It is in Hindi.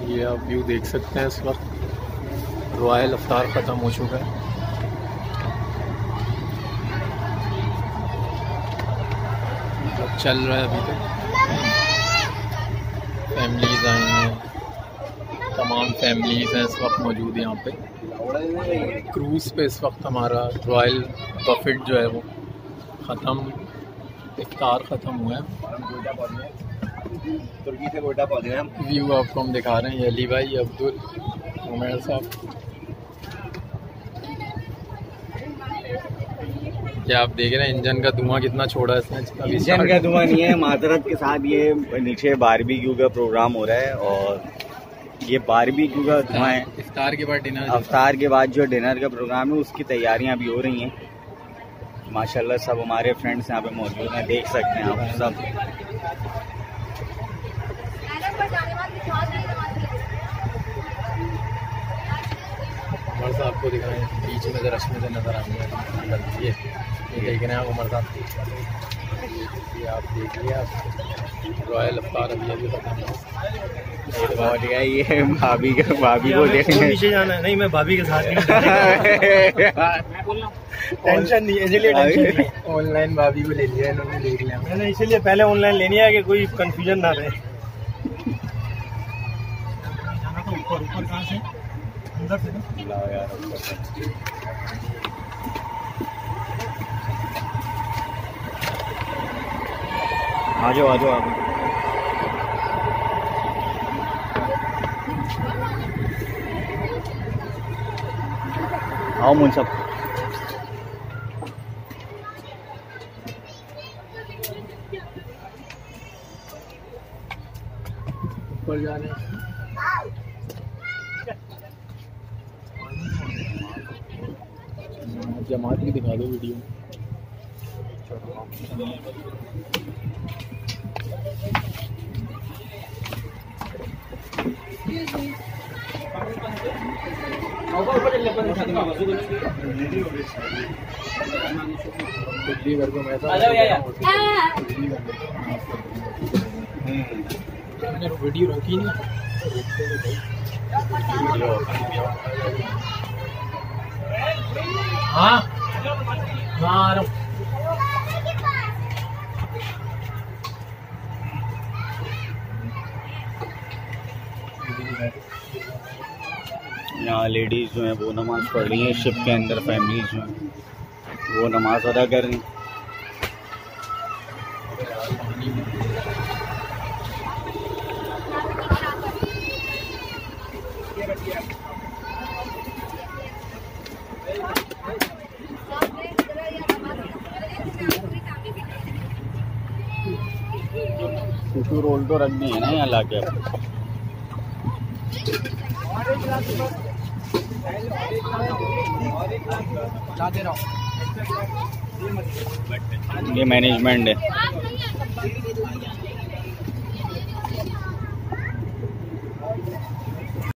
ये आप व्यू देख सकते हैं। इस वक्त रॉयल अफ्तार ख़त्म हो चुका है। मतलब चल रहा है अभी तक। फैमिलीज़ आई हैं, तमाम फैमिलीज़ हैं इस वक्त मौजूद यहाँ पे। क्रूज़ पे इस वक्त हमारा रॉयल बफेट जो है वो ख़त्म, इफ्तार ख़त्म हुआ है। तुर्की से कोटा पहुँचे हम। व्यू आपको हम दिखा रहे हैं। अली भाई, अब्दुल, उमर साहब, क्या आप देख रहे हैं इंजन का धुआं कितना छोड़ा है इसने? इंजन का धुआं नहीं है, माजरत के साथ ये नीचे बारबेक्यू का प्रोग्राम हो रहा है और ये बारबेक्यू का धुआं है। इफ्तार के बाद डिनर, इफ्तार के बाद जो डिनर का प्रोग्राम है उसकी तैयारियां भी हो रही हैं। माशाल्लाह सब हमारे फ्रेंड्स यहाँ पे मौजूद हैं, देख सकते हैं आप सब। उमर साहब को दिखाएं, बीच में जरा रश्मि से नज़र आ रही है। ये देख रहे हैं आप उमर साहब, ये आप देखिए। आप रॉयल अफ्तार अभी खत्म। ये भाभी को देखने पीछे जाना है। नहीं, मैं भाभी के साथ टेंशन नहीं है, इसलिए टेंशन नहीं है। ऑनलाइन भाभी को ले लिया इन्होंने, देख लिया मैंने, इसीलिए पहले ऑनलाइन लेनी है कि कोई कंफ्यूजन ना रहे। जाना तो ऊपर कहाँ से? अंदर से ना यार। आ जाओ आप। आओ मुंसब। ऊपर जाने जमात भी दिखा दो वीडियो में। मैंने वीडियो रोकी नहीं। हाँ आ रहा हूँ। यहाँ लेडीज़ जो हैं वो नमाज़ पढ़ रही हैं। शिप के अंदर फैमिलीज जो हैं वो नमाज अदा कर रही हैं। कुछ रोल तो रख दी है ना यहाँ लाके। ये मैनेजमेंट है।